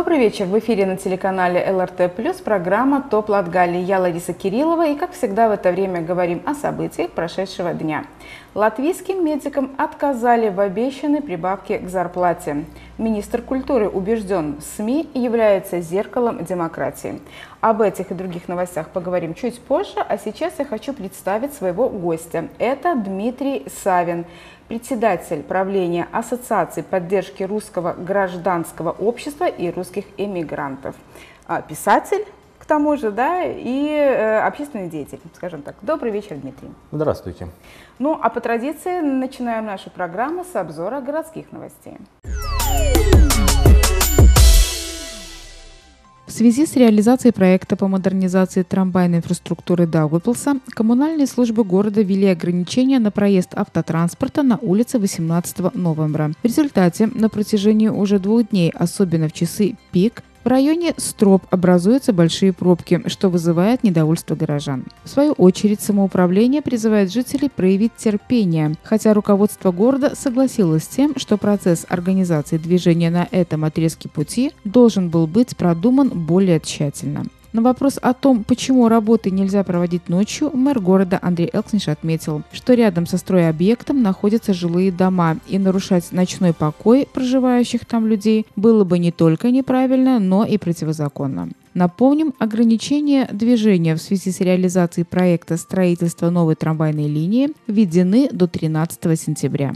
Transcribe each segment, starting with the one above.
Добрый вечер. В эфире на телеканале ЛРТ+, программа «Топ Латгалии». Я Лариса Кириллова, и, как всегда, в это время говорим о событиях прошедшего дня. Латвийским медикам отказали в обещанной прибавке к зарплате. Министр культуры убежден, СМИ являются зеркалом демократии. Об этих и других новостях поговорим чуть позже, а сейчас я хочу представить своего гостя. Это Дмитрий Савин, председатель правления Ассоциации поддержки русского гражданского общества и русских эмигрантов. Писатель, к тому же, да, и общественный деятель, скажем так. Добрый вечер, Дмитрий. Здравствуйте. Ну, а по традиции начинаем нашу программу с обзора городских новостей. В связи с реализацией проекта по модернизации трамвайной инфраструктуры Даугавпилса коммунальные службы города ввели ограничения на проезд автотранспорта на улице 18 новembra. В результате на протяжении уже 2 дней, особенно в часы пик, в районе Строп образуются большие пробки, что вызывает недовольство горожан. В свою очередь, самоуправление призывает жителей проявить терпение, хотя руководство города согласилось с тем, что процесс организации движения на этом отрезке пути должен был быть продуман более тщательно. На вопрос о том, почему работы нельзя проводить ночью, мэр города Андрей Элксниш отметил, что рядом со стройобъектом находятся жилые дома, и нарушать ночной покой проживающих там людей было бы не только неправильно, но и противозаконно. Напомним, ограничения движения в связи с реализацией проекта строительства новой трамвайной линии введены до 13 сентября.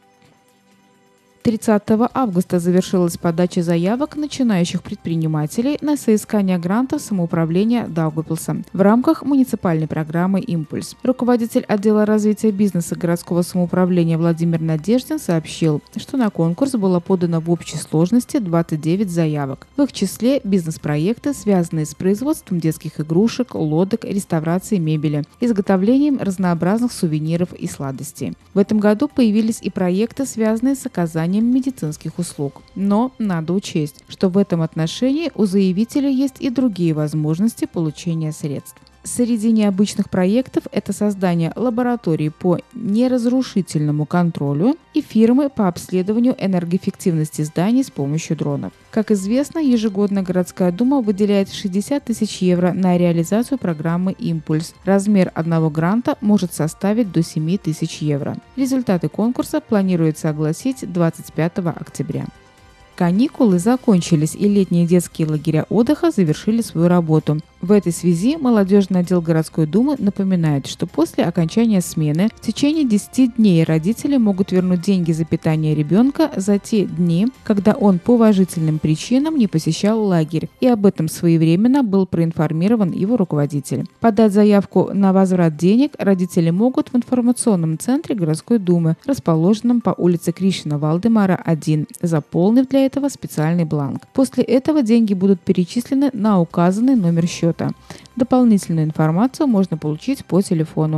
30 августа завершилась подача заявок начинающих предпринимателей на соискание грантов самоуправления Даугавпилса в рамках муниципальной программы «Импульс». Руководитель отдела развития бизнеса городского самоуправления Владимир Надеждин сообщил, что на конкурс было подано в общей сложности 29 заявок. В их числе бизнес-проекты, связанные с производством детских игрушек, лодок, реставрацией мебели, изготовлением разнообразных сувениров и сладостей. В этом году появились и проекты, связанные с оказанием медицинских услуг. Но надо учесть, что в этом отношении у заявителя есть и другие возможности получения средств. Среди необычных проектов это создание лаборатории по неразрушительному контролю и фирмы по обследованию энергоэффективности зданий с помощью дронов. Как известно, ежегодно городская дума выделяет 60 тысяч евро на реализацию программы «Импульс». Размер одного гранта может составить до 7 тысяч евро. Результаты конкурса планируется огласить 25 октября. Каникулы закончились, и летние детские лагеря отдыха завершили свою работу. В этой связи молодежный отдел городской думы напоминает, что после окончания смены в течение 10 дней родители могут вернуть деньги за питание ребенка за те дни, когда он по уважительным причинам не посещал лагерь, и об этом своевременно был проинформирован его руководитель. Подать заявку на возврат денег родители могут в информационном центре городской думы, расположенном по улице Кришина Валдемара, 1, заполнив для этого специальный бланк. После этого деньги будут перечислены на указанный номер счета. Дополнительную информацию можно получить по телефону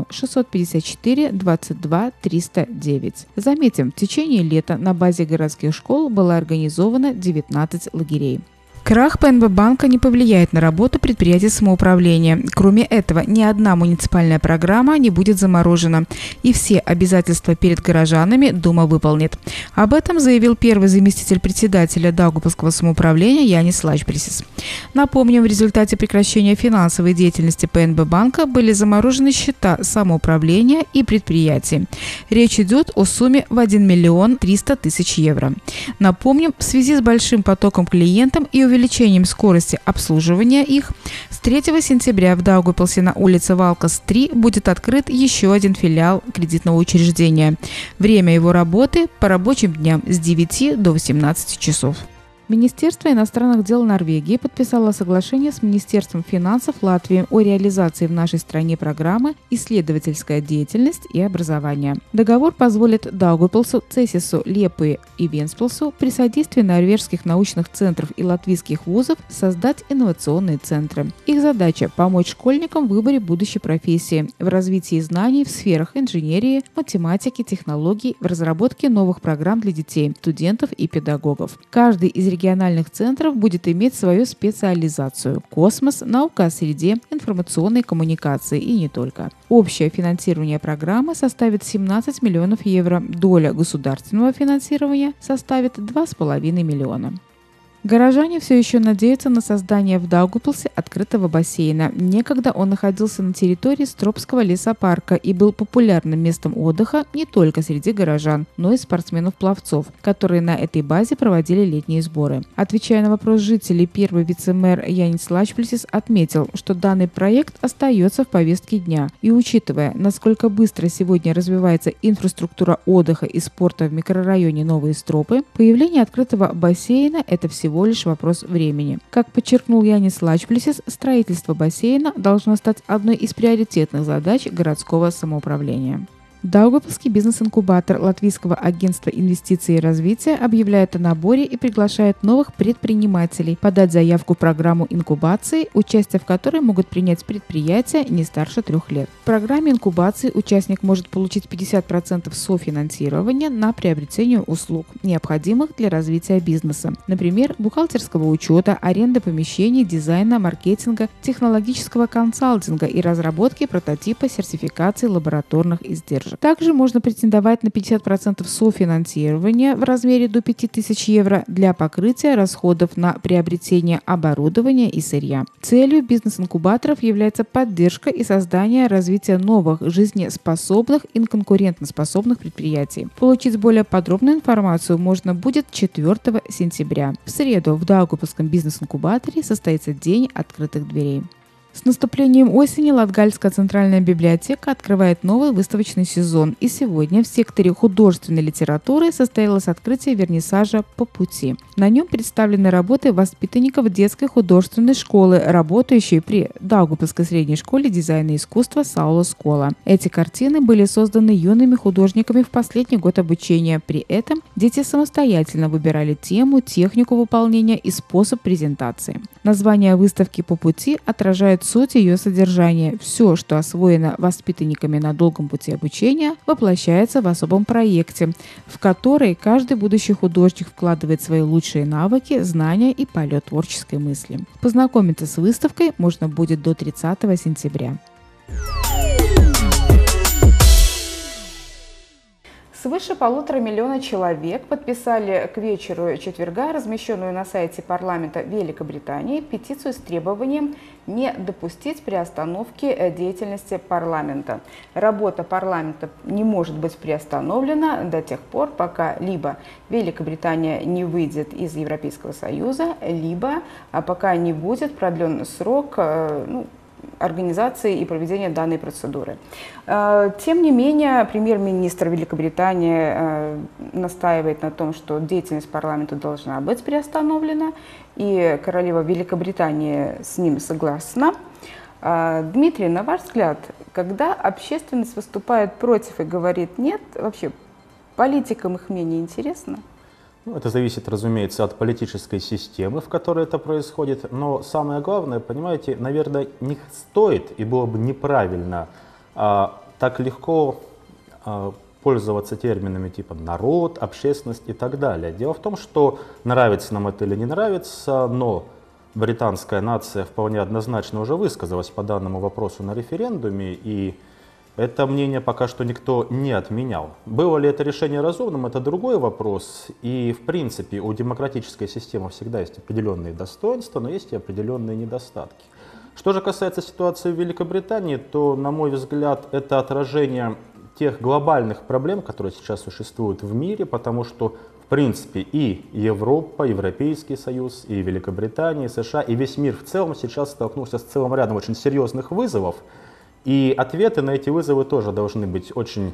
654 22 309. Заметим, в течение лета на базе городских школ было организовано 19 лагерей. Крах ПНБ банка не повлияет на работу предприятий самоуправления. Кроме этого, ни одна муниципальная программа не будет заморожена, и все обязательства перед горожанами Дума выполнит. Об этом заявил первый заместитель председателя Даугавпилского самоуправления Янис Лачбрисис. Напомним, в результате прекращения финансовой деятельности ПНБ банка были заморожены счета самоуправления и предприятий. Речь идет о сумме в 1 миллион 300 тысяч евро. Напомним, в связи с большим потоком клиентов и увеличением скорости обслуживания их, с 3 сентября в Даугавпилсе на улице Валкас, 3 будет открыт еще один филиал кредитного учреждения. Время его работы по рабочим дням с 9 до 18 часов. Министерство иностранных дел Норвегии подписало соглашение с Министерством финансов Латвии о реализации в нашей стране программы «Исследовательская деятельность и образование». Договор позволит Даугавпилсу, Цесису, Лепое и Венспилсу при содействии норвежских научных центров и латвийских вузов создать инновационные центры. Их задача – помочь школьникам в выборе будущей профессии, в развитии знаний в сферах инженерии, математики, технологий, в разработке новых программ для детей, студентов и педагогов. Каждый из региональных центров будет иметь свою специализацию – космос, наука о среде, информационные коммуникации и не только. Общее финансирование программы составит 17 миллионов евро, доля государственного финансирования составит 2,5 миллиона. Горожане все еще надеются на создание в Даугавпилсе открытого бассейна. Некогда он находился на территории Стропского лесопарка и был популярным местом отдыха не только среди горожан, но и спортсменов-пловцов, которые на этой базе проводили летние сборы. Отвечая на вопрос жителей, первый вице-мэр Янис Лачплисис отметил, что данный проект остается в повестке дня. И учитывая, насколько быстро сегодня развивается инфраструктура отдыха и спорта в микрорайоне Новые Стропы, появление открытого бассейна – это всего лишь вопрос времени. Как подчеркнул Янис Лачплисис, строительство бассейна должно стать одной из приоритетных задач городского самоуправления. Даугавпилский бизнес-инкубатор Латвийского агентства инвестиций и развития объявляет о наборе и приглашает новых предпринимателей подать заявку в программу инкубации, участие в которой могут принять предприятия не старше 3 лет. В программе инкубации участник может получить 50% софинансирования на приобретение услуг, необходимых для развития бизнеса, например, бухгалтерского учета, аренды помещений, дизайна, маркетинга, технологического консалтинга и разработки прототипа сертификации лабораторных издержек. Также можно претендовать на 50% софинансирования в размере до 5000 евро для покрытия расходов на приобретение оборудования и сырья. Целью бизнес-инкубаторов является поддержка и создание развития новых, жизнеспособных и конкурентоспособных предприятий. Получить более подробную информацию можно будет 4 сентября. В среду в Даугавпилском бизнес-инкубаторе состоится День открытых дверей. С наступлением осени Латгальская центральная библиотека открывает новый выставочный сезон, и сегодня в секторе художественной литературы состоялось открытие вернисажа «По пути». На нем представлены работы воспитанников детской художественной школы, работающей при Даугавпилской средней школе дизайна и искусства Саула Скола. Эти картины были созданы юными художниками в последний год обучения. При этом дети самостоятельно выбирали тему, технику выполнения и способ презентации. Название выставки «По пути» отражает суть ее содержания. Все, что освоено воспитанниками на долгом пути обучения, воплощается в особом проекте, в который каждый будущий художник вкладывает свои лучшие навыки, знания и полет творческой мысли. Познакомиться с выставкой можно будет до 30 сентября. Свыше 1,5 миллиона человек подписали к вечеру четверга размещенную на сайте парламента Великобритании петицию с требованием не допустить приостановки деятельности парламента. Работа парламента не может быть приостановлена до тех пор, пока либо Великобритания не выйдет из Европейского Союза, либо пока не будет продлен срок организации и проведения данной процедуры. Тем не менее, премьер-министр Великобритании настаивает на том, что деятельность парламента должна быть приостановлена, и королева Великобритании с ним согласна. Дмитрий, на ваш взгляд, когда общественность выступает против и говорит «нет», вообще политикам их мнение интересно? Это зависит, разумеется, от политической системы, в которой это происходит. Но самое главное, понимаете, наверное, не стоит и было бы неправильно так легко пользоваться терминами типа народ, общественность и так далее. Дело в том, что нравится нам это или не нравится, но британская нация вполне однозначно уже высказалась по данному вопросу на референдуме, и это мнение пока что никто не отменял. Было ли это решение разумным, это другой вопрос. И в принципе у демократической системы всегда есть определенные достоинства, но есть и определенные недостатки. Что же касается ситуации в Великобритании, то, на мой взгляд, это отражение тех глобальных проблем, которые сейчас существуют в мире, потому что в принципе и Европа, Европейский Союз, и Великобритания, и США, и весь мир в целом сейчас столкнулся с целым рядом очень серьезных вызовов. И ответы на эти вызовы тоже должны быть очень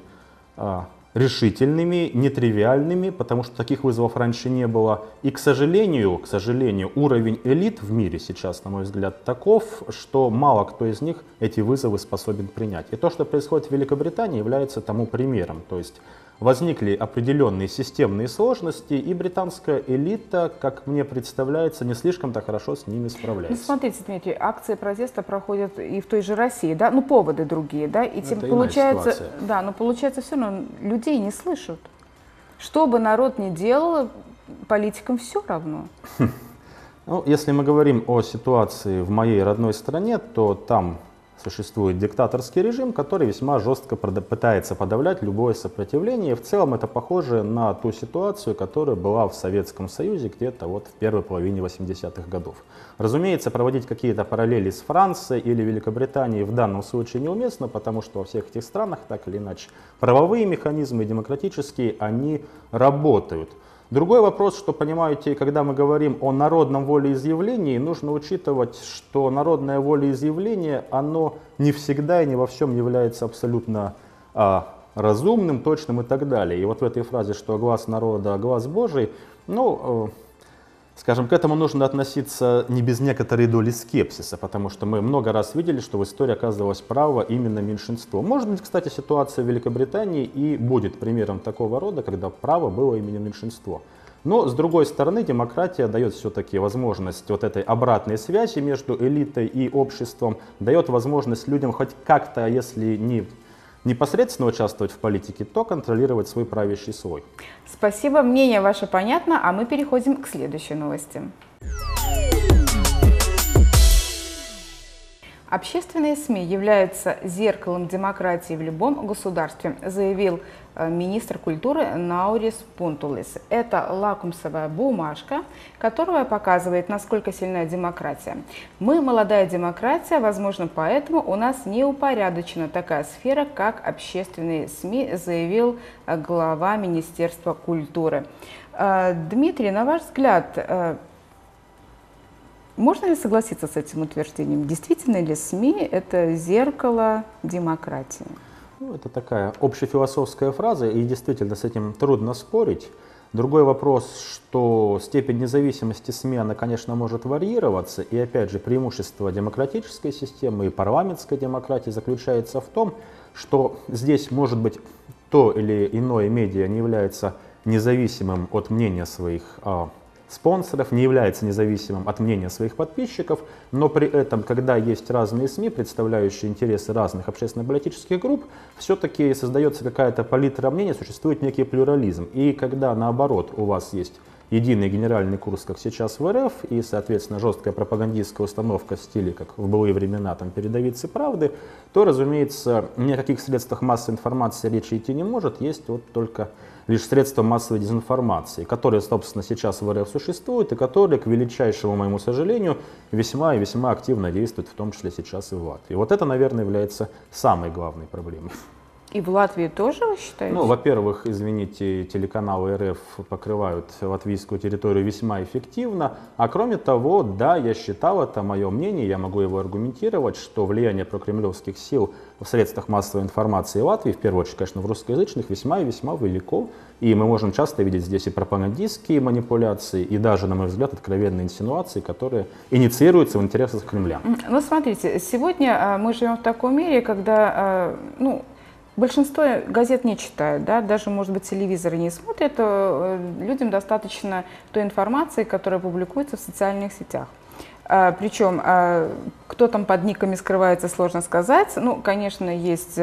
решительными, нетривиальными, потому что таких вызовов раньше не было. И, к сожалению, уровень элит в мире сейчас, на мой взгляд, таков, что мало кто из них эти вызовы способен принять. И то, что происходит в Великобритании, является тому примером. То есть возникли определенные системные сложности, и британская элита, как мне представляется, не слишком-то хорошо с ними справляется. Ну, смотрите, Дмитрий, акции протеста проходят и в той же России, да, поводы другие, да, и тем получается, да, но получается все равно людей не слышат. Что бы народ ни делал, политикам все равно. Ну, если мы говорим о ситуации в моей родной стране, то там существует диктаторский режим, который весьма жестко пытается подавлять любое сопротивление. И в целом это похоже на ту ситуацию, которая была в Советском Союзе где-то вот в первой половине 80-х годов. Разумеется, проводить какие-то параллели с Францией или Великобританией в данном случае неуместно, потому что во всех этих странах, так или иначе, правовые механизмы, демократические, они работают. Другой вопрос, что, понимаете, когда мы говорим о народном волеизъявлении, нужно учитывать, что народное волеизъявление, оно не всегда и не во всем является абсолютно разумным, точным и так далее. И вот в этой фразе, что глаз народа, глаз Божий, скажем, к этому нужно относиться не без некоторой доли скепсиса, потому что мы много раз видели, что в истории оказывалось право именно меньшинство. Может быть, кстати, ситуация в Великобритании и будет примером такого рода, когда право было именно меньшинство. Но, с другой стороны, демократия дает все-таки возможность вот этой обратной связи между элитой и обществом, дает возможность людям хоть как-то, если не непосредственно участвовать в политике, то контролировать свой правящий слой. Спасибо, мнение ваше понятно, а мы переходим к следующей новости. Общественные СМИ являются зеркалом демократии в любом государстве, заявил министр культуры Наурис Пунтулис. Это лакмусовая бумажка, которая показывает, насколько сильна демократия. Мы молодая демократия, возможно, поэтому у нас не упорядочена такая сфера, как общественные СМИ, заявил глава Министерства культуры. Дмитрий, на ваш взгляд, можно ли согласиться с этим утверждением? Действительно ли СМИ – это зеркало демократии? Это такая общефилософская фраза, и действительно с этим трудно спорить. Другой вопрос, что степень независимости СМИ, она, конечно, может варьироваться. И опять же, преимущество демократической системы и парламентской демократии заключается в том, что здесь, может быть, то или иное медиа не является независимым от мнения своих спонсоров, не является независимым от мнения своих подписчиков, но при этом, когда есть разные СМИ, представляющие интересы разных общественно-политических групп, все-таки создается какая-то палитра мнений, существует некий плюрализм. И когда, наоборот, у вас есть единый генеральный курс, как сейчас в РФ, и, соответственно, жесткая пропагандистская установка в стиле, как в былые времена, там, передовицы правды, то, разумеется, ни о каких средствах массовой информации речи идти не может, есть вот только лишь средства массовой дезинформации, которые, собственно, сейчас в РФ существуют и которые, к величайшему моему сожалению, весьма и весьма активно действуют, в том числе сейчас и в Латвии. Вот это, наверное, является самой главной проблемой. И в Латвии тоже, вы считаете? Ну, во-первых, извините, телеканалы РФ покрывают латвийскую территорию весьма эффективно. А кроме того, да, я считал, это мое мнение, я могу его аргументировать, что влияние прокремлевских сил в средствах массовой информации Латвии, в первую очередь, конечно, в русскоязычных, весьма и весьма велико. И мы можем часто видеть здесь и пропагандистские манипуляции, и даже, на мой взгляд, откровенные инсинуации, которые инициируются в интересах Кремля. Ну, смотрите, сегодня мы живем в таком мире, когда, большинство газет не читают, да, даже, может быть, телевизоры не смотрят, людям достаточно той информации, которая публикуется в социальных сетях. Причем, кто там под никами скрывается, сложно сказать. Ну, конечно, есть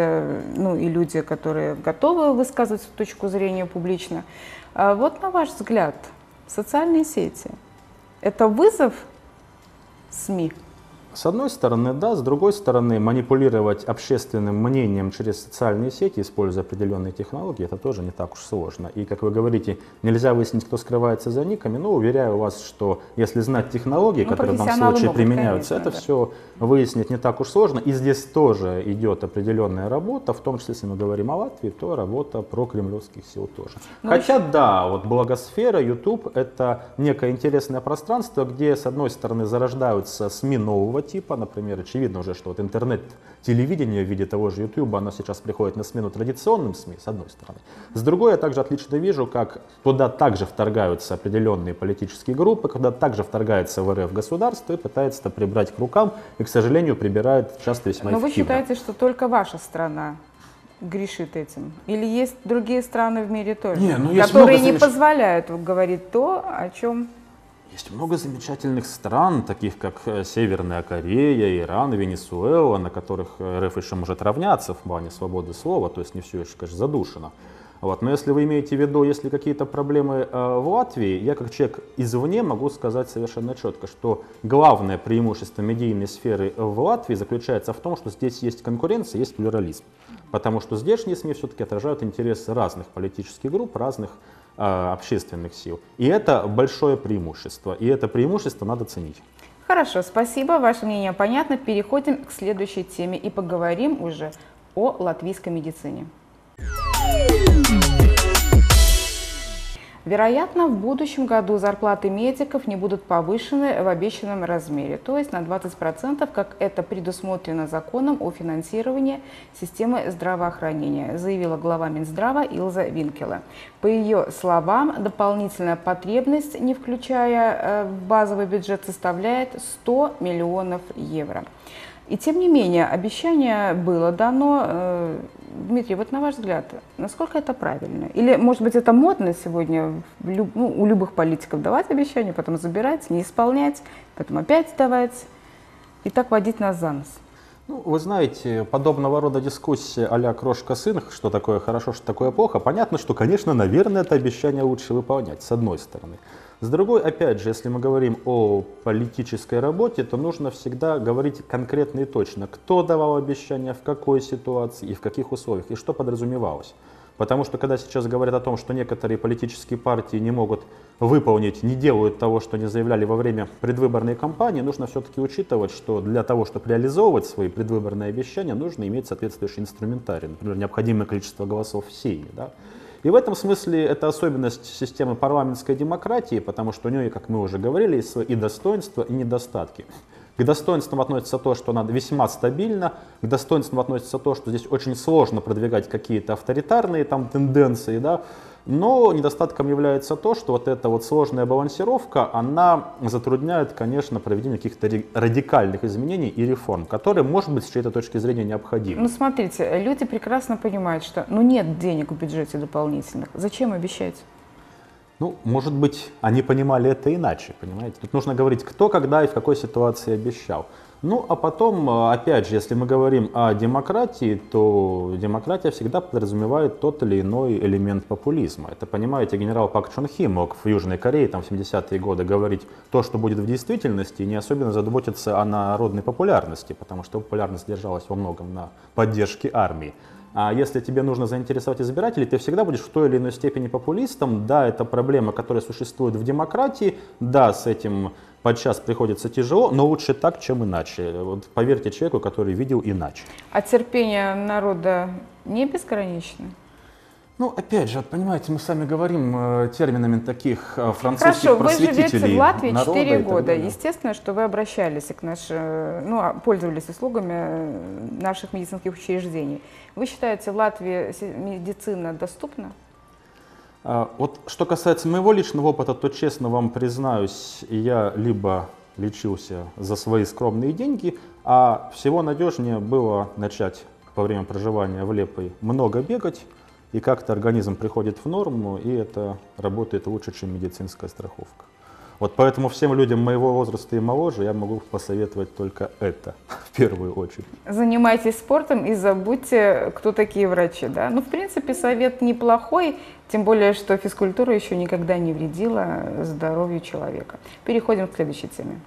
и люди, которые готовы высказывать свою точку зрения публично. Вот, на ваш взгляд, социальные сети – это вызов СМИ? С одной стороны, да, с другой стороны, манипулировать общественным мнением через социальные сети, используя определенные технологии, это тоже не так уж сложно. И, как вы говорите, нельзя выяснить, кто скрывается за никами, но уверяю вас, что если знать технологии, которые в данном случае применяются, это все выяснить не так уж сложно. И здесь тоже идет определенная работа, в том числе, если мы говорим о Латвии, то работа прокремлевских сил тоже. Хотя, да, вот блогосфера, YouTube – это некое интересное пространство, где, с одной стороны, зарождаются СМИ нового типа, например, очевидно уже, что вот интернет-телевидение в виде того же YouTube, оно сейчас приходит на смену традиционным СМИ, с одной стороны. С другой, я также отлично вижу, как туда также вторгаются определенные политические группы, когда также вторгается в РФ государство и пытается это прибрать к рукам, и, к сожалению, прибирает часто весьма эффективно. Но вы считаете, что только ваша страна грешит этим? Или есть другие страны в мире тоже, которые не позволяют говорить то, о чем... Есть много замечательных стран, таких как Северная Корея, Иран, Венесуэла, на которых РФ еще может равняться в плане свободы слова, то есть не все еще, конечно, задушено. Вот. Но если вы имеете в виду, если какие-то проблемы в Латвии, я как человек извне могу сказать совершенно четко, что главное преимущество медийной сферы в Латвии заключается в том, что здесь есть конкуренция, есть плюрализм. Потому что здешние СМИ все-таки отражают интересы разных политических групп, разных общественных сил. И это большое преимущество. И это преимущество надо ценить. Хорошо, спасибо, ваше мнение понятно. Переходим к следующей теме и поговорим уже о латвийской медицине. Вероятно, в будущем году зарплаты медиков не будут повышены в обещанном размере, то есть на 20%, как это предусмотрено законом о финансировании системы здравоохранения, заявила глава Минздрава Илза Винкеле. По ее словам, дополнительная потребность, не включая в базовый бюджет, составляет 100 миллионов евро. И тем не менее, обещание было дано. Дмитрий, вот на ваш взгляд, насколько это правильно? Или, может быть, это модно сегодня у любых политиков давать обещания, потом забирать, не исполнять, потом опять давать и так водить нас за нос? Ну, вы знаете, подобного рода дискуссия а-ля крошка-сын, что такое хорошо, что такое плохо, понятно, что, конечно, наверное, это обещание лучше выполнять, с одной стороны. С другой, опять же, если мы говорим о политической работе, то нужно всегда говорить конкретно и точно, кто давал обещания, в какой ситуации и в каких условиях, и что подразумевалось. Потому что когда сейчас говорят о том, что некоторые политические партии не могут выполнить, не делают того, что они заявляли во время предвыборной кампании, нужно все-таки учитывать, что для того, чтобы реализовывать свои предвыборные обещания, нужно иметь соответствующий инструментарий, например, необходимое количество голосов в Сейме. Да? И в этом смысле это особенность системы парламентской демократии, потому что у нее, как мы уже говорили, есть и достоинства, и недостатки. К достоинствам относится то, что она весьма стабильна, к достоинствам относится то, что здесь очень сложно продвигать какие-то авторитарные там тенденции, да? Но недостатком является то, что вот эта вот сложная балансировка, она затрудняет, конечно, проведение каких-то радикальных изменений и реформ, которые, может быть, с чьей-то точки зрения необходимы. Ну, смотрите, люди прекрасно понимают, что нет денег в бюджете дополнительных. Зачем обещать? Ну, может быть, они понимали это иначе, понимаете? Тут нужно говорить, кто, когда и в какой ситуации обещал. Ну, а потом, опять же, если мы говорим о демократии, то демократия всегда подразумевает тот или иной элемент популизма. Это, понимаете, генерал Пак Чон Хи мог в Южной Корее там, в 70-е годы говорить то, что будет в действительности, и не особенно заботиться о народной популярности, потому что популярность держалась во многом на поддержке армии. А если тебе нужно заинтересовать избирателей, ты всегда будешь в той или иной степени популистом. Да, это проблема, которая существует в демократии. Да, с этим подчас приходится тяжело, но лучше так, чем иначе. Вот поверьте человеку, который видел иначе. А терпение народа не безгранично? Ну, опять же, понимаете, мы с вами говорим терминами таких французских Хорошо, просветителей. Вы живете в Латвии народа 4 года. далее. Естественно, что вы обращались к пользовались услугами наших медицинских учреждений. Вы считаете, в Латвии медицина доступна? Вот что касается моего личного опыта, то честно вам признаюсь, я либо лечился за свои скромные деньги, а всего надежнее было начать во время проживания в Лепой много бегать, и как-то организм приходит в норму, и это работает лучше, чем медицинская страховка. Вот поэтому всем людям моего возраста и моложе я могу посоветовать только это в первую очередь. Занимайтесь спортом и забудьте, кто такие врачи. Да? Ну, в принципе, совет неплохой, тем более, что физкультура еще никогда не вредила здоровью человека. Переходим к следующей теме.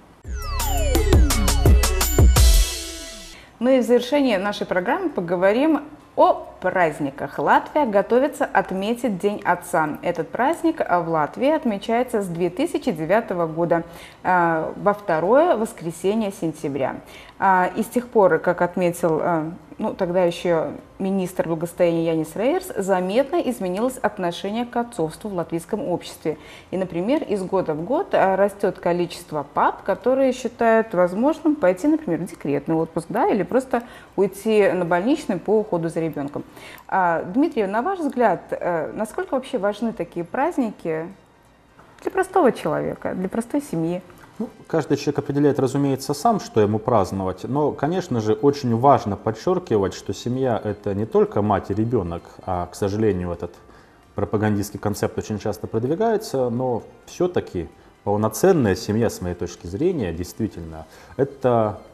Ну и в завершение нашей программы поговорим о праздниках. Латвия готовится отметить День Отца. Этот праздник в Латвии отмечается с 2009 года во второе воскресенье сентября. И с тех пор, как отметил тогда еще министр благосостояния Янис Рейерс, заметно изменилось отношение к отцовству в латвийском обществе. И, например, из года в год растет количество пап, которые считают возможным пойти, например, в декретный отпуск, да, или просто уйти на больничный по уходу за ребенком. Дмитрий, на ваш взгляд, насколько вообще важны такие праздники для простого человека, для простой семьи? Ну, каждый человек определяет, разумеется, сам, что ему праздновать, но, конечно же, очень важно подчеркивать, что семья – это не только мать и ребенок, а, к сожалению, этот пропагандистский концепт очень часто продвигается, но все-таки полноценная семья, с моей точки зрения, действительно, это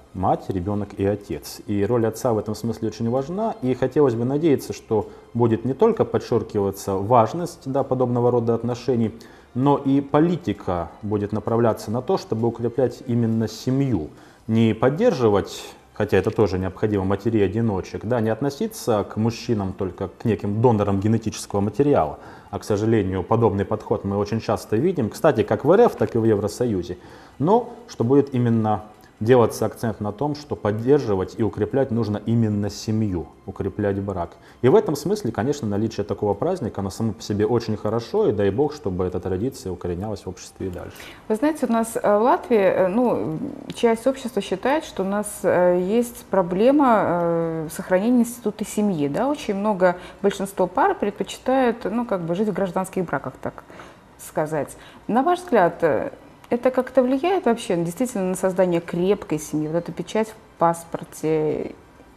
мать, ребенок и отец. И роль отца в этом смысле очень важна. И хотелось бы надеяться, что будет не только подчеркиваться важность, да, подобного рода отношений, но и политика будет направляться на то, чтобы укреплять именно семью. Не поддерживать, хотя это тоже необходимо, матерей-одиночек, да, не относиться к мужчинам только к неким донорам генетического материала. А, к сожалению, подобный подход мы очень часто видим, кстати, как в РФ, так и в Евросоюзе. Но что будет именно делаться акцент на том, что поддерживать и укреплять нужно именно семью, укреплять брак. И в этом смысле, конечно, наличие такого праздника, оно само по себе очень хорошо, и дай бог, чтобы эта традиция укоренялась в обществе и дальше. Вы знаете, у нас в Латвии, ну, часть общества считает, что у нас есть проблема сохранения института семьи. Да? Очень много, большинство пар предпочитают, ну, как бы жить в гражданских браках, так сказать. На ваш взгляд, это как-то влияет вообще действительно на создание крепкой семьи, вот эта печать в паспорте?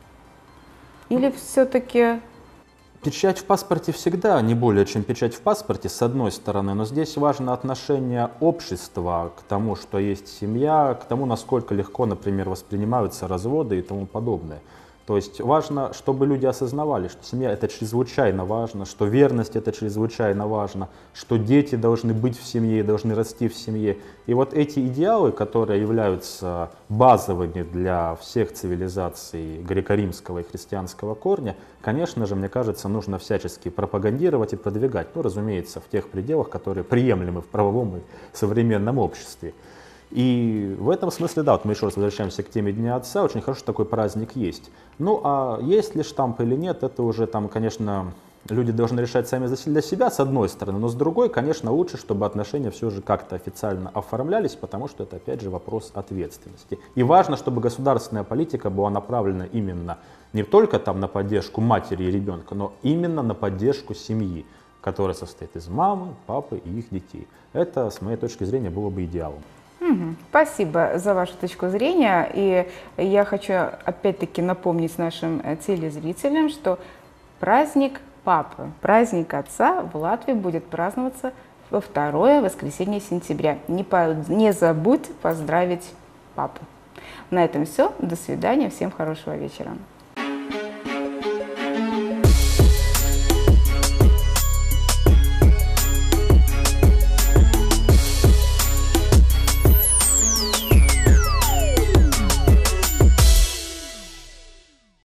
Или все-таки... Печать в паспорте всегда не более, чем печать в паспорте, с одной стороны, но здесь важно отношение общества к тому, что есть семья, к тому, насколько легко, например, воспринимаются разводы и тому подобное. То есть важно, чтобы люди осознавали, что семья — это чрезвычайно важно, что верность — это чрезвычайно важно, что дети должны быть в семье, должны расти в семье. И вот эти идеалы, которые являются базовыми для всех цивилизаций греко-римского и христианского корня, конечно же, мне кажется, нужно всячески пропагандировать и продвигать. Ну, разумеется, в тех пределах, которые приемлемы в правовом и современном обществе. И в этом смысле, да, вот мы еще раз возвращаемся к теме Дня Отца, очень хороший такой праздник есть. Ну, а есть ли штамп или нет, это уже там, конечно, люди должны решать сами для себя, с одной стороны, но с другой, конечно, лучше, чтобы отношения все же как-то официально оформлялись, потому что это, опять же, вопрос ответственности. И важно, чтобы государственная политика была направлена именно не только там на поддержку матери и ребенка, но именно на поддержку семьи, которая состоит из мамы, папы и их детей. Это, с моей точки зрения, было бы идеалом. Спасибо за вашу точку зрения. И я хочу опять-таки напомнить нашим телезрителям, что праздник папы, праздник отца в Латвии будет праздноваться во второе воскресенье сентября. Не забудьте поздравить папу. На этом все. До свидания. Всем хорошего вечера.